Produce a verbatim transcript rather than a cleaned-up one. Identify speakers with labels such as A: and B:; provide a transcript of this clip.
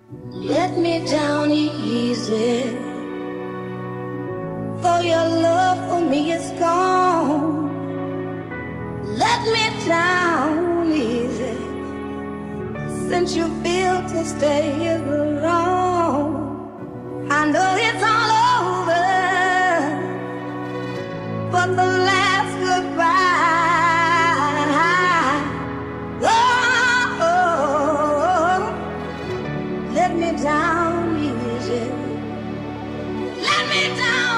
A: Let me down easy, for your love for me is gone. Let me down easy, since you feel to stay here alone. I know it's all over, but the last goodbye. Oh, oh, let me down easy. Let me down.